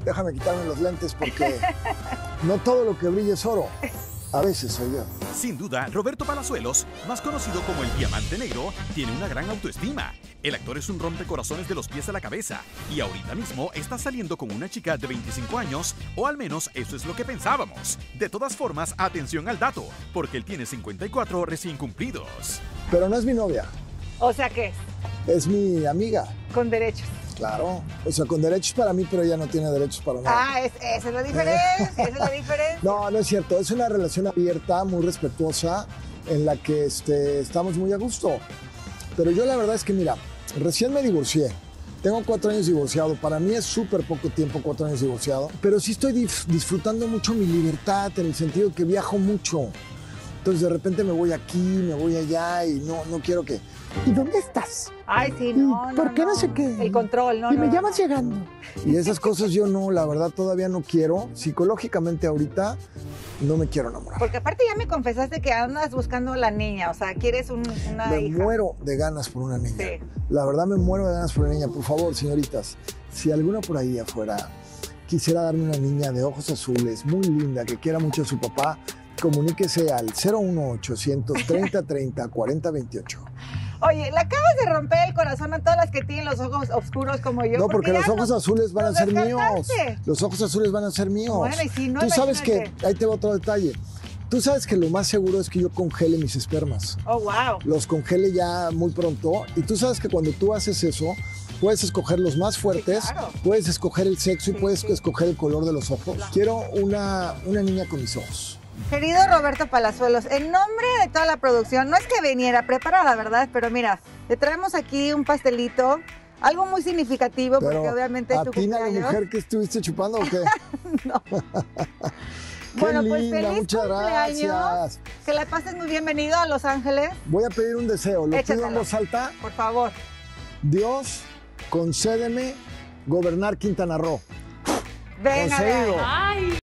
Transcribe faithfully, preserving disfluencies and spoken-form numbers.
déjame quitarme los lentes porque no todo lo que brilla es oro. A veces soy yo. Sin duda, Roberto Palazuelos, más conocido como el Diamante Negro, tiene una gran autoestima. El actor es un rompecorazones de los pies a la cabeza y ahorita mismo está saliendo con una chica de veinticinco años, o al menos eso es lo que pensábamos. De todas formas, atención al dato, porque él tiene cincuenta y cuatro recién cumplidos. Pero no es mi novia. O sea, ¿qué es? Es mi amiga. Con derechos. Claro. O sea, con derechos para mí, pero ella no tiene derechos para nada. Ah, es, esa es la diferencia, esa es la diferencia. No, no es cierto. Es una relación abierta, muy respetuosa, en la que este, estamos muy a gusto. Pero yo la verdad es que, mira, recién me divorcié. Tengo cuatro años divorciado. Para mí es súper poco tiempo, cuatro años divorciado. Pero sí estoy dif disfrutando mucho mi libertad, en el sentido que viajo mucho. Entonces de repente me voy aquí, me voy allá y no, no quiero que... ¿Y dónde estás? Ay, sí, no, no, ¿Por qué no, no sé qué? El control, ¿no? Y me no, llamas no. llegando. Y esas cosas yo no, la verdad todavía no quiero. Psicológicamente ahorita no me quiero enamorar. Porque aparte ya me confesaste que andas buscando a la niña, o sea, quieres un, una Me hija. muero de ganas por una niña. Sí. La verdad me muero de ganas por una niña. Por favor, señoritas, si alguna por ahí afuera quisiera darme una niña de ojos azules, muy linda, que quiera mucho a su papá, comuníquese al cero uno ochocientos treinta treinta cuarenta veintiocho. Oye, le acabas de romper el corazón a todas las que tienen los ojos oscuros como yo. No, porque, porque los ojos no, azules van a ser míos. Los ojos azules van a ser míos. Bueno, y si no, Tú sabes imagínate. que, ahí te va otro detalle. Tú sabes que lo más seguro es que yo congele mis espermas. Oh, wow. Los congele ya muy pronto. Y tú sabes que cuando tú haces eso, puedes escoger los más fuertes, sí, claro. Puedes escoger el sexo y sí, puedes sí. escoger el color de los ojos. Claro. Quiero una, una niña con mis ojos. Querido Roberto Palazuelos, en nombre de toda la producción, no es que viniera preparada, ¿verdad? Pero mira, te traemos aquí un pastelito, algo muy significativo, pero porque obviamente es tu cumpleaños. ¿A ti, la mujer que estuviste chupando o qué? No. Qué bueno, linda, pues feliz muchas cumpleaños. Gracias. Que la pases muy bienvenido a Los Ángeles. Voy a pedir un deseo, lo Échatelo. pido en voz alta. Por favor. Dios, concédeme gobernar Quintana Roo. Venga, Concedido. Ay.